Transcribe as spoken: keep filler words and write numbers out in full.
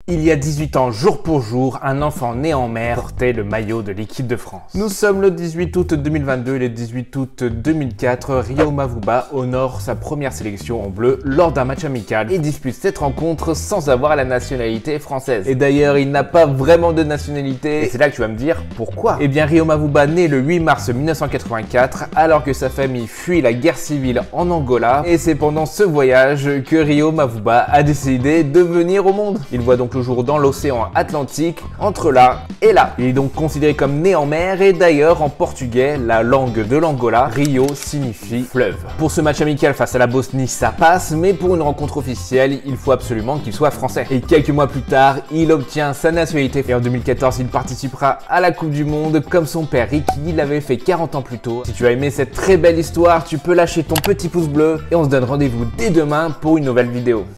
Il y a dix-huit ans, jour pour jour, un enfant né en mer portait le maillot de l'équipe de France. Nous sommes le dix-huit août deux mille vingt-deux et le dix-huit août deux mille quatre, Rio Mavuba honore sa première sélection en bleu lors d'un match amical et dispute cette rencontre sans avoir la nationalité française. Et d'ailleurs, il n'a pas vraiment de nationalité. Et c'est là que tu vas me dire pourquoi. Eh bien, Rio Mavuba naît le huit mars mille neuf cent quatre-vingt-quatre alors que sa famille fuit la guerre civile en Angola. Et c'est pendant ce voyage que Rio Mavuba a décidé de venir au monde. Il voit donc le jour dans l'océan Atlantique, entre là et là. Il est donc considéré comme né en mer et d'ailleurs en portugais, la langue de l'Angola, Rio signifie fleuve. Pour ce match amical face à la Bosnie, ça passe, mais pour une rencontre officielle, il faut absolument qu'il soit français. Et quelques mois plus tard, il obtient sa nationalité et en deux mille quatorze, il participera à la Coupe du Monde comme son père Ricky l'avait fait quarante ans plus tôt. Si tu as aimé cette très belle histoire, tu peux lâcher ton petit pouce bleu et on se donne rendez-vous dès demain pour une nouvelle vidéo.